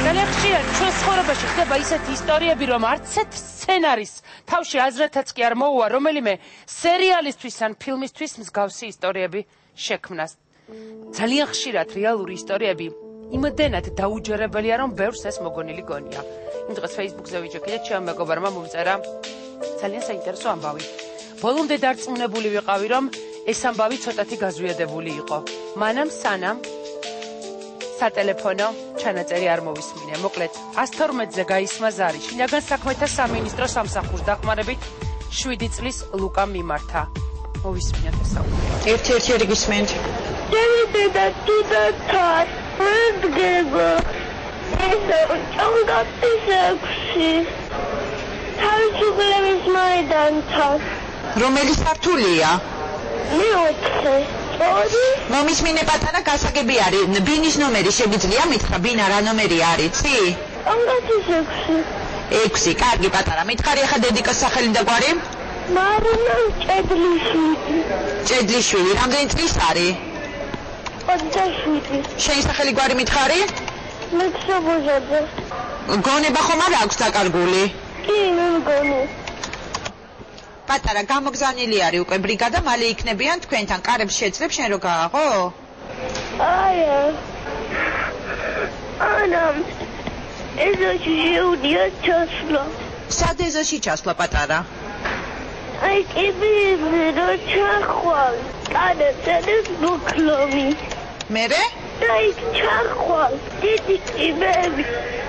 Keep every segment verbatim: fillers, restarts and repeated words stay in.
ძალიან ხშირად ჩვენ ცხოვრებაში ხდება ისეთი ისტორიები, რომ არც ერთ სცენარის თავში აზრეთაც კი არ მოუვა რომელიმე სერიალისთვის ან ფილმისთვის მსგავსი ისტორიები შექმნას. ძალიან ხშირად რეალური ისტორიები იმდენად დაუჯერებელია, რომ ბევრს ეს მოგონილი გონია. იმ დღეს Facebook-ზე ვიჯექი და ჩემმა მეგობარმა მომწერა ძალიან საინტერესო ამბავი. ბოლომდე დარწმუნებული ვიყავი, რომ ეს ამბავი ცოტათი გაზვიადებული იყო. მანამ სანამ სატელეფონო ჩანაწერი არ მოვისმინე. მოკლედ, ას თორმეტზე გაისმა ზარი შინაგან საქმეთა სამინისტროს სამსახურს დახმარებით შვიდი წლის ლუკამ მიმართა. მოვისმინეთ ეს საუბარი. ერთ-ერთი ერთი გისმენთ. დედა თვითონ მდგება. ეს ჭონგატის ექვსი. თავისუფლების მაიდანთან. რომელი სართულია? მეოთხე. მომისმინე პატარა გასაგები არის. ბინის ნომერი შეგიძლია მითხრა, ბინა რა ნომერი არის, ცი? ჭონგატის ექვსი. ექვსი, კარგი პატარა. მითხარი ახლა დედიკოს სახელი და გვარი? მარინა ჭედლიშვილი. ჭედლიშვილი, რამდენი წლის არის? ოცდაშვიდი. შენი სახელი გვარი მითხარი? ლექსო ბოჟაძე. გონება ხომ არ აქვს დაკარგული? კი, მე მგონი. პატარა, გამოგზავნილი არის უკვე ბრიგადა, მალე იქნებიან თქვენთან. კარებს შეძლებ შენ რო გააღო? არა. არა. ეზოში შეუდია ჩასვლა. სად ეზოში ჩასვლა პატარა? აი კი რო ჩახვალ. კანაცადეს მოკლოვი. მერე? აი ჩახვალ. დიდი კიბები.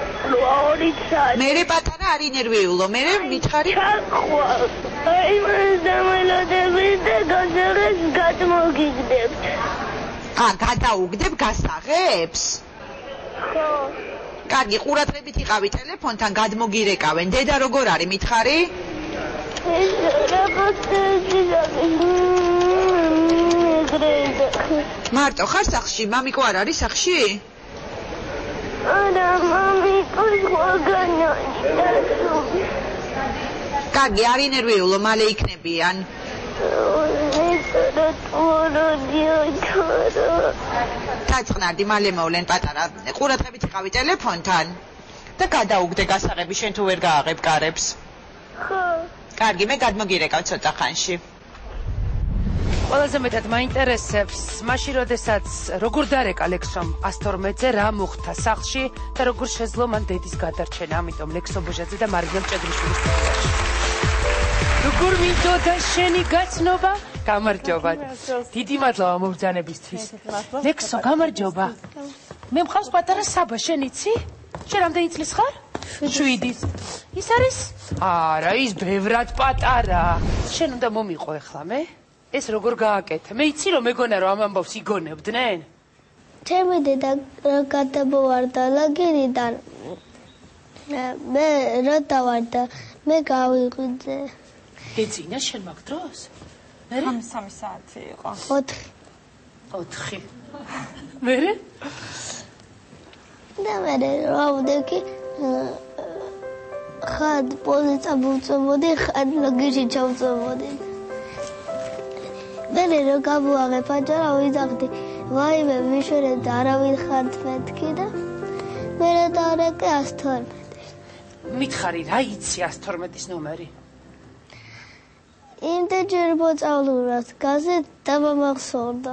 მერე პატარა არ ინერვიულო, მერე მითხარი? ჩახვალ. აი მას დამელოდებით და გასაღებს გადმოგიგდებთ. ა, გადაუგდებ გასაღებს? ხო. კარგი, ყურადღებით იყავი ტელეფონთან, გადმოგირეკავენ. დედა როგორ არის მითხარი? ეს რაღაც მარტო ხარ სახლში? მამიკო არ არის სახლში? არა, მამიკო სხვაგანაა. კარგი, არ ინერვიულო, მალე იქნებიან. დაწყნარდი, მალე მოვლენ პატარა. ყურადღებით იყავი ტელეფონთან და გადაუგდე გასაღები, შენ თუ ვერ გააღებ კარებს. ხო. კარგი, მე გადმოგირეკავ ცოტა ხანში. ყველაზე მეტად მაინტერესებს მაშინ, როდესაც როგორ დარეკა ლექსომ ას თორმეტზე რა მოხდა სახლში და როგორ შეძლო მან დედის გადარჩენა. ამიტომ ლექსო ბოჟაძე და მარიამ ჭედლიშვილის წინაშე. როგორ მინდოდა შენი გაცნობა? გამარჯობა. დიდი მადლობა მობრძანებისთვის. ლექსო, გამარჯობა. მე მყავს პატარა საბა, შენ იცი? შენ რამდენი წლის ხარ? შვიდი. ის არის? არა, ის ბევრად პატარა. შენ უნდა მომიყო ახლა მე? ეს როგორ გააკეთე? მე იცი რომ მეგონა რომ ამ ამბავს იგონებდნენ? ჩემი დედა გადამოვარდა ლაგერიდან. მე რა დავარდა? მე გავიღვიძე. ეძინა შენ მაგ დროს? მე სამი საათი იყო. ოთხი. ოთხი. მერე? და მერე რავდექი ხად პოლიცა მოვწვევოდი, ხად ლაგერში ჩავწვევოდი. მერე რო გამოვაღე პაჭარა ვიზახდი. ვაიმე ვიშორე და არავინ ხართ მეთქი და მერე დარეკე ას თორმეტი. მითხარი რა იცი ას თორმეტის ნომერი? იმდე ჯერ მოწავლურას გაზი დამამახსოვრდა.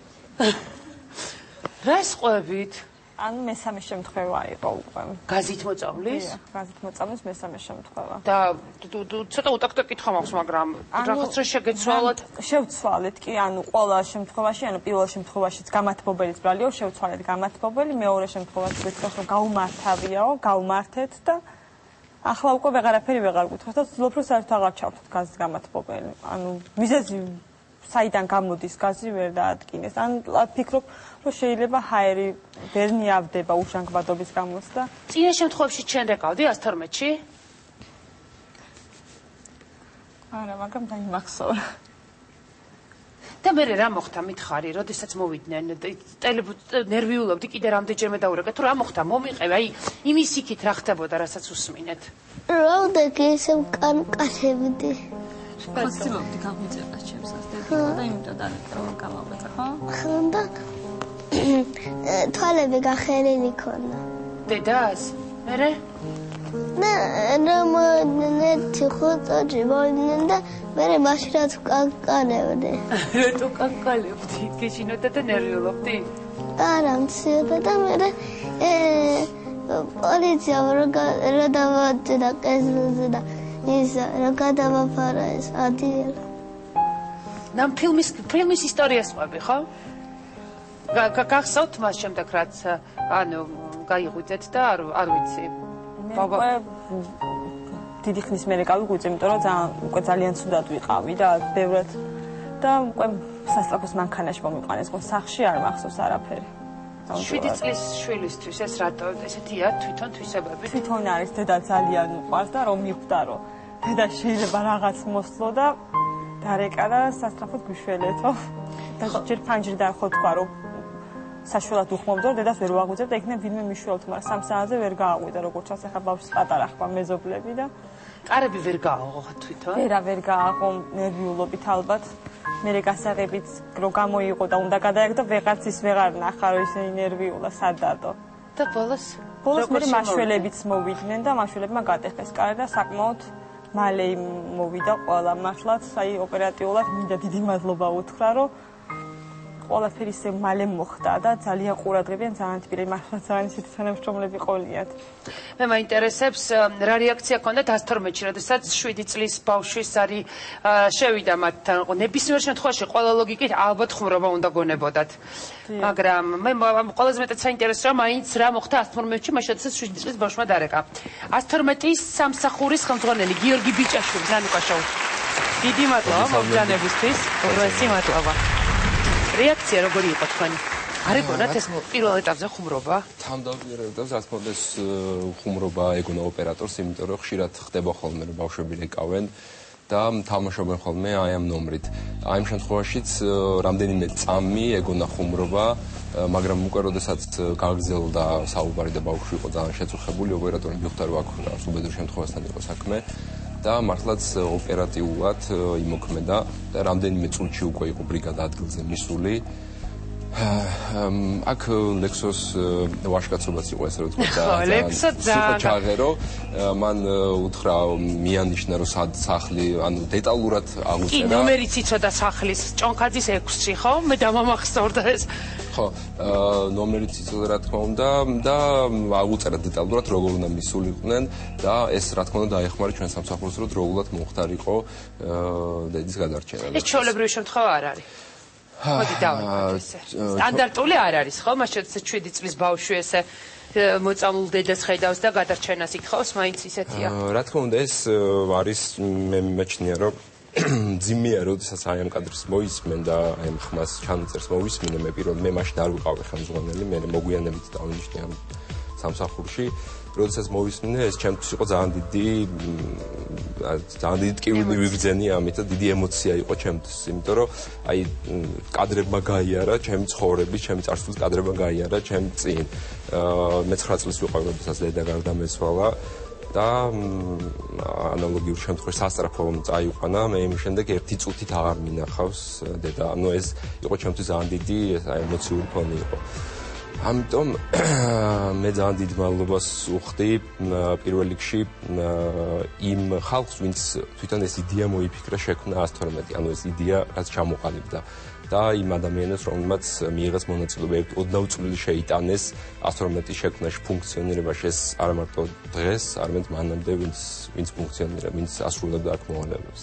რა სყვებით? ანუ მესამე შემთხვევა იყო უკვე. გაზით მოწავლის? გაზით მოწავლის მესამე შემთხვევა. და ცოტა უტაკტა კითხვა მაქვს, მაგრამ რაღაც რა შეგეცვალოთ? შევცვალეთ კი, ანუ ყველა შემთხვევაში, ანუ პირველ შემთხვევაშიც გამათბობელიც ბრალიო, შევცვალეთ გამათბობელი, მეორე შემთხვევაში ვეთქვათ რომ გაუმართავიაო, გაუმართეთ და ახლა უკვე ვეღარაფერი ვეღარ გვითხოვთ და ვცდილობ რომ საერთოდ აღარ ჩავთვით გაზის გამათბობელი. ანუ მიზეზი საიდან გამოდის გაზი ვერ დაადგინეს. ან ფიქრობ რომ შეიძლება ჰაერი ვერ მიავდება უშანქმადობის გამოც და წინა შემთხვევაში ჩვენ რეკავდი ას თორმეტში? არა, მაგრამ დაიმახსოვრა. და მე რა მოხდა მითხარი, როდესაც მოვიდნენ ნერვიულობდი კიდე რამდენჯერმე დაურეკეთ, რა მოხდა მომიყევი, აი იმის იქით რა ხდებოდა, რასაც უსმინეთ. რავდექი ესე მკანკაშებდი. ვაცილობდი გამიწერა ჩემს ასდექილა და იმიტომ დარეკე რომ გამავეწა, ხო? ხო და თვალები გახერილი ქონდა. დედას? მერე? და რომელნეთი ხუთი მოიდნენ და მერე მაშინ რაც ვკაკალებდი. რატო კაკალებდი? გეშინოდა და ნერვიულობდი? არა, მცირდა და მერე პოლიციამ რა დავაჭირა კეზზე და ის რა გადავაფარა ეს ადიელა. ნამ ფილმის ფილმის ისტორიას ყვები, ხო? გახსოვთ მას შემდეგ რაც ანუ გაიღვიძეთ და არ არ ვიცი. ბაბა დიდი ხნის მერე გავიღვიძე, იმიტომ რომ ძალიან უკვე ძალიან ცუდად ვიყავი და ბევრად და უკვე სასწრაფოს მანქანაში მომიყვანეს, ხო სახში არ მახსოვს არაფერი. შვიდი წლის შვილისთვის ეს რატო ესეთია თვითონ თვისებები? თვითონ არის დედა ძალიან უყვარს და რომ მიხვდა რომ დედა შეიძლება რაღაც მოსლო და დარეკა და სასწრაფოდ გვიშველეთო. და ჯერ ფანჯრიდან ხო თქვა რომ საშუალად უხმობდო დედას ვერ ვაღვიძებ და იქნებ ვინმე მიშველთ, მაგრამ სამ საათზე ვერ გააღვიდა, როგორც ჩანს ახლა ბავშვის პატარა ხმა მეზობლები და კარები ვერ გააღო თვითონ? ვერა ვერ გააღო ნერვიულობით ალბათ. მერე გასაღებით რო გამოიყო და უნდა გადაეგდო ვეღარც ის ვეღარ ნახა რომ ისინი ნერვიულა სადადო. და ბოლოს ბოლოს მერე მაშველებიც მოვიდნენ და მაშველებმა გატეხეს კარი და საკმაოდ მალე მოვიდა ყველა მართლაც, აი ოპერატიულად მინდა დიდი მადლობა უთხრა რომ ყველაფერი ისე მალე მოხდა და ძალიან ყურადღებიან, ძალიან თბილი, მართლა ძალიან ისეთი თანამშრომლები ყოლიათ. მე მაინტერესებს რა რეაქცია ჰქონდათ ას თორმეტში, როდესაც შვიდი წლის ბავშვის არი შევიდა მათთან. ნებისმიერ შემთხვევაში ყველა ლოგიკით ალბათ ხუმრობა უნდა გონებოდათ. მაგრამ მე ყველაზე მეტად საინტერესოა მაინც რა მოხდა ას თორმეტში, მაშინ როდესაც შვიდი წლის ბავშვმა დარეკა. ას თორმეტის სამსახურის ხელმძღვანელი გიორგი ბიჭაშვილი, ნანუკა შოუ. დიდი მადლობა მომბრძანებისთვის, უბრალესი მადლობა. რეაქცია როგორი იყო თქვენი? არ ეგონათ ეს პირველ ეტაპზე ხუმრობა? თავდაპირველ ეტაპზე რა თქმა უნდა ეს ხუმრობა ეგონა ოპერატორს, იმიტომ რომ ხშირად ხდება ხოლმე რომ ბავშვები რეკავენ და თამაშობენ ხოლმე აი ამ ნომრით. აი ამ შემთხვევაშიც რამდენიმე წამი ეგონა ხუმრობა, მაგრამ უკვე როდესაც გაგრძელდა საუბარი და ბავშვი იყო ძალიან შეწუხებული, ოპერატორი მიხვდა რომ აქ უბედურ შემთხვევასთან იყო საქმე. და მართლაც ოპერატიულად იმოქმედა და რამდენიმე წუთში უკვე იყო ბრიგადა ადგილზე მისული. აქ ლექსოს ვაჟკაცობაც იყო ესე რომ თქვა და ლექსო ძალიან ჩაღერო მან უთხრა მიანიშნა რომ სად სახლი ანუ დეტალურად აღუწერა. კი, ნომერიც იცოდა სახლის ჭონქაძის ექვსი, ხო? მე დამამახსოვრდა ეს. ხო, ნომერიც იცოდა რა თქმა უნდა და აღუწერა დეტალურად როგორ უნდა მისულიყვნენ და ეს რა თქმა უნდა დაეხმარა ჩვენ სამსახურს რომ დროულად მომხდარიყო დედის გადარჩენა. ეს ჩვეულებრივი შემთხვევა არ არის. მოდი დავარქვათ ესე. სტანდარტული არ არის, ხო? მაშინ როდესაც შვიდი წლის ბავშვი ესე მოწამულ დედას ხედავს და გადარჩენას იკითხავს, მაინც ისეთია. რა თქმა უნდა ეს არის მე მიმაჩნია რომ ძიმეა როდესაც აი ამ კადრს მოისმენ და აი ამ ხმას ჩანაწერს მოვისმინე მე პირველ მე მაშინ არ ვიყავი ხელმძღვანელი მე მოგუიანებით დავინიშნე ამ სამსახურში როდესაც მოვისმინე ეს ჩემთვის იყო ძალიან დიდი ძალიან დიდი ტკივილი ვიგრძენი ამით და დიდი ემოცია იყო ჩემთვის იმიტომ რომ აი კადრებმა გაიარა ჩემი ცხოვრების ჩემი წარსულის კადრებმა გაიარა ჩემ წინ მე ცხრა წლის ვიყავი როდესაც დედა გარდამეცვალა და ანალოგიურ შემთხვევაში სასწრაფო წაიყვანა მე იმ შემდეგ ერთი წუთით აღარ მინახავს დედა ანუ ეს იყო ჩემთვის ძალიან დიდი ემოციური ფონი იყო ამიტომ მე ძალიან დიდ მადლობას ვუხდი პირველ რიგში იმ ხალხს ვინც თვითონ ეს იდეა მოიფიქრა შექმნა ას თორმეტი ანუ ეს იდეა რაც ჩამოყალიბდა და იმ ადამიანებს რომელმაც მიიღეს მონაწილეობა ოდნავ წვლილი შეიტანეს ას თორმეტის შექმნაში ფუნქციონირებაში ეს არ მარტო დღეს არამედ მანამდე ვინც ვინც ფუნქციონირებს ვინც ასრულებდა აქ მოვალეობებს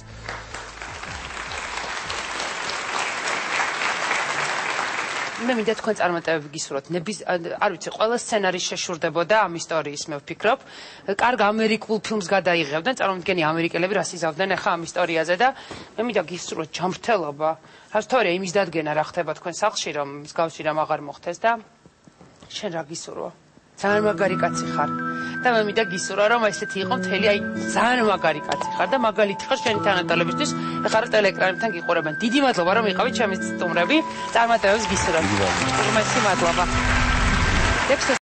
მე მინდა თქვენ წარმატებები გისურვოთ. ნების არ ვიცი, ყველა სცენარის შეშურდებოდა ამ ისტორიის, მე ვფიქრობ. კარგ ამერიკულ ფილმს გადაიღებდნენ, წარმოვიდგენი ამერიკელები რას იზავდნენ ახლა ამ ისტორიაზე და მე მინდა გისურვოთ ჯანმრთელობა. რასთორია იმის დადგენა რა ხდება თქვენ სახლში, რომ მსგავსი რამ აღარ მოხდეს და შენ რა გისურვო? ძალიან მაგარი კაცი ხარ. და მე მინდა გისურვა რომ ესეთი იყო მთელი აი ძალიან მაგარი კაცი ხარ და მაგალითი ხარ შენი თანატოლებისთვის ეხლა ტელეეკრანებთან გიყურებენ. დიდი მადლობა რომ იყავით ჩემი სტუმრები. წარმატებებს გისურვებთ. უმეტესი მადლობა.